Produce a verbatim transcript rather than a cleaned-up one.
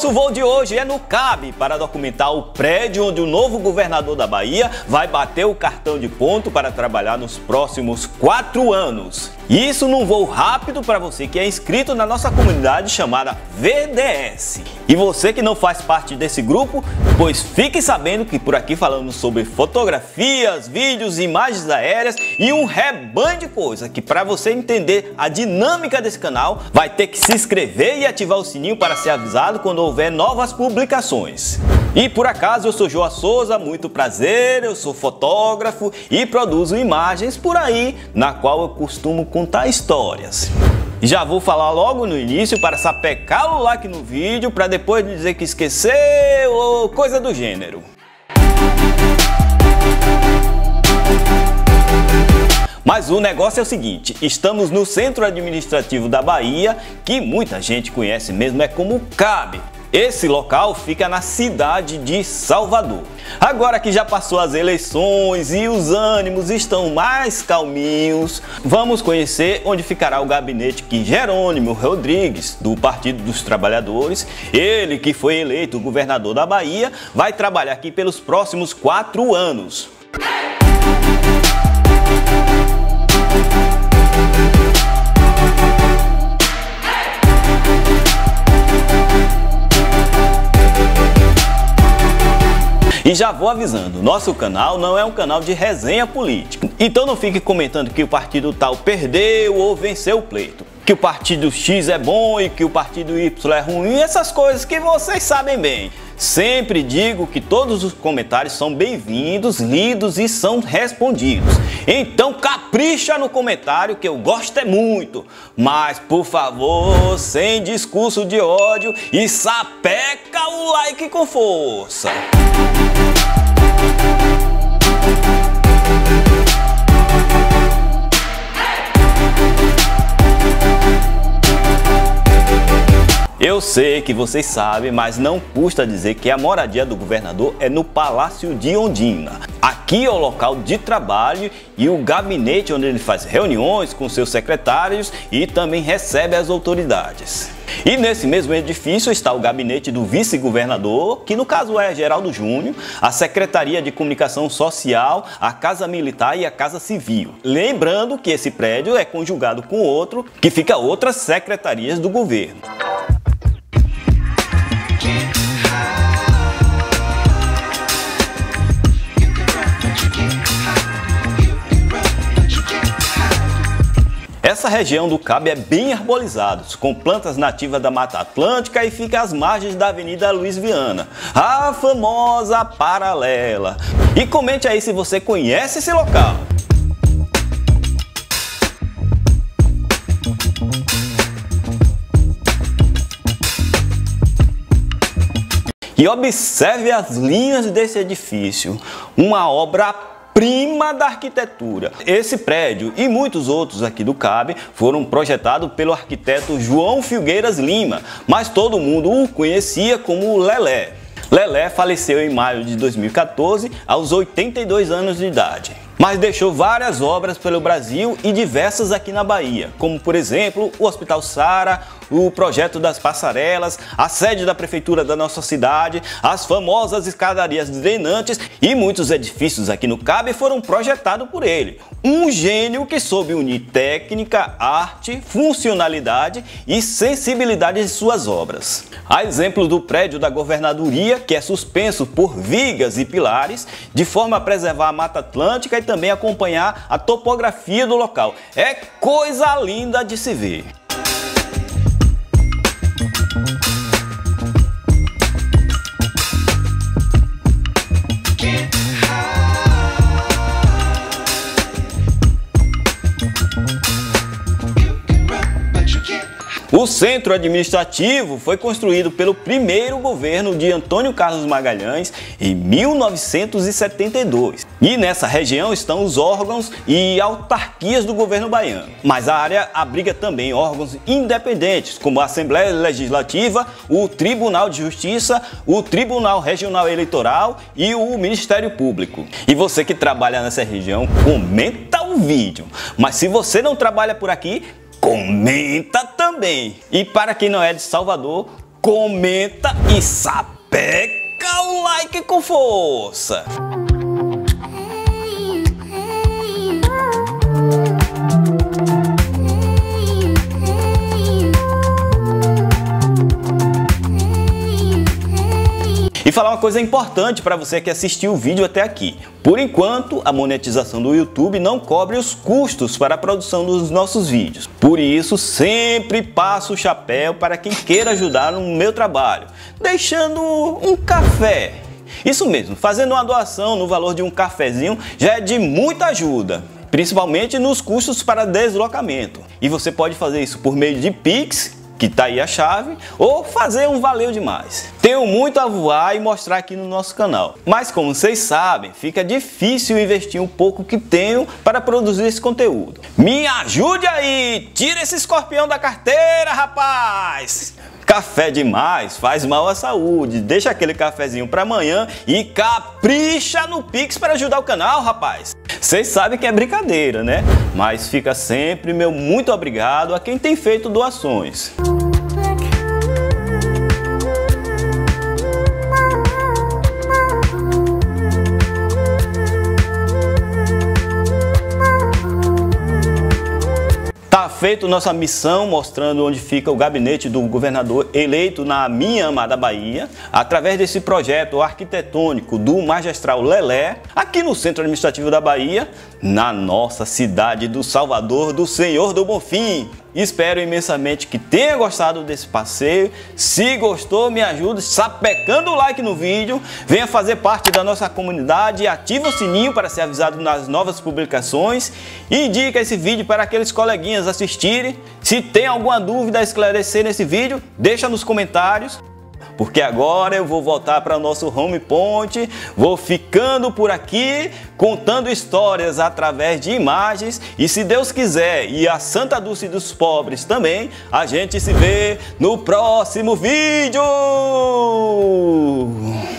Nosso voo de hoje é no CAB para documentar o prédio onde o novo governador da Bahia vai bater o cartão de ponto para trabalhar nos próximos quatro anos. Isso num voo rápido para você que é inscrito na nossa comunidade chamada V D S. E você que não faz parte desse grupo, pois fique sabendo que por aqui falamos sobre fotografias, vídeos, imagens aéreas e um rebanho de coisa que, para você entender a dinâmica desse canal, vai ter que se inscrever e ativar o sininho para ser avisado quando houver novas publicações. E por acaso, eu sou João Souza, muito prazer, eu sou fotógrafo e produzo imagens por aí, na qual eu costumo contar histórias. Já vou falar logo no início para sapecar o like no vídeo, para depois dizer que esqueceu ou coisa do gênero. Mas o negócio é o seguinte, estamos no Centro Administrativo da Bahia, que muita gente conhece mesmo é como CAB. Esse local fica na cidade de Salvador. Agora que já passou as eleições e os ânimos estão mais calminhos, vamos conhecer onde ficará o gabinete que Jerônimo Rodrigues, do Partido dos Trabalhadores, ele que foi eleito governador da Bahia, vai trabalhar aqui pelos próximos quatro anos. E já vou avisando, nosso canal não é um canal de resenha política. Então não fique comentando que o partido tal perdeu ou venceu o pleito. Que o partido X é bom e que o partido Y é ruim, essas coisas que vocês sabem bem. Sempre digo que todos os comentários são bem-vindos, lidos e são respondidos. Então capricha no comentário que eu gosto é muito. Mas por favor, sem discurso de ódio e sapeca o like com força. Eu sei que vocês sabem, mas não custa dizer que a moradia do governador é no Palácio de Ondina. Aqui é o local de trabalho e o gabinete onde ele faz reuniões com seus secretários e também recebe as autoridades. E nesse mesmo edifício está o gabinete do vice-governador, que no caso é Geraldo Júnior, a Secretaria de Comunicação Social, a Casa Militar e a Casa Civil. Lembrando que esse prédio é conjugado com outro, que fica outras secretarias do governo. Essa região do CAB é bem arborizada, com plantas nativas da Mata Atlântica e fica às margens da Avenida Luiz Viana, a famosa paralela. E comente aí se você conhece esse local. E observe as linhas desse edifício, uma obra prima da arquitetura. Esse prédio e muitos outros aqui do CAB foram projetados pelo arquiteto João Filgueiras Lima, mas todo mundo o conhecia como Lelé. Lelé faleceu em maio de dois mil e quatorze, aos oitenta e dois anos de idade. Mas deixou várias obras pelo Brasil e diversas aqui na Bahia, como por exemplo o Hospital Sara, o projeto das passarelas, a sede da prefeitura da nossa cidade, as famosas escadarias drenantes e muitos edifícios aqui no CAB foram projetados por ele. Um gênio que soube unir técnica, arte, funcionalidade e sensibilidade de suas obras. A exemplo do prédio da governadoria, que é suspenso por vigas e pilares, de forma a preservar a Mata Atlântica e também acompanhar a topografia do local. É coisa linda de se ver. O centro administrativo foi construído pelo primeiro governo de Antônio Carlos Magalhães em mil novecentos e setenta e dois. E nessa região estão os órgãos e autarquias do governo baiano. Mas a área abriga também órgãos independentes, como a Assembleia Legislativa, o Tribunal de Justiça, o Tribunal Regional Eleitoral e o Ministério Público. E você que trabalha nessa região, comenta o vídeo. Mas se você não trabalha por aqui, comenta também! E para quem não é de Salvador, comenta e sapeca o like com força. E falar uma coisa importante para você que assistiu o vídeo até aqui. Por enquanto, a monetização do YouTube não cobre os custos para a produção dos nossos vídeos. Por isso, sempre passo o chapéu para quem queira ajudar no meu trabalho, deixando um café. Isso mesmo, fazendo uma doação no valor de um cafezinho já é de muita ajuda, principalmente nos custos para deslocamento. E você pode fazer isso por meio de Pix, que tá aí a chave, ou fazer um valeu demais. Tenho muito a voar e mostrar aqui no nosso canal, mas como vocês sabem, fica difícil investir um pouco que tenho para produzir esse conteúdo. Me ajude aí, tira esse escorpião da carteira, rapaz! Café demais faz mal à saúde, deixa aquele cafezinho para amanhã e capricha no Pix para ajudar o canal, rapaz. Vocês sabem que é brincadeira, né? Mas fica sempre meu muito obrigado a quem tem feito doações. Tá feito nossa missão mostrando onde fica o gabinete do governador eleito na minha amada Bahia, através desse projeto arquitetônico do Magistral Lelé, aqui no Centro Administrativo da Bahia, na nossa cidade do Salvador do Senhor do Bonfim. Espero imensamente que tenha gostado desse passeio. Se gostou, me ajude sapecando o like no vídeo. Venha fazer parte da nossa comunidade e ative o sininho para ser avisado nas novas publicações. Indica esse vídeo para aqueles coleguinhas assistirem. Se tem alguma dúvida a esclarecer nesse vídeo, deixa nos comentários. Porque agora eu vou voltar para o nosso home point, vou ficando por aqui, contando histórias através de imagens, e se Deus quiser, e a Santa Dulce dos Pobres também, a gente se vê no próximo vídeo!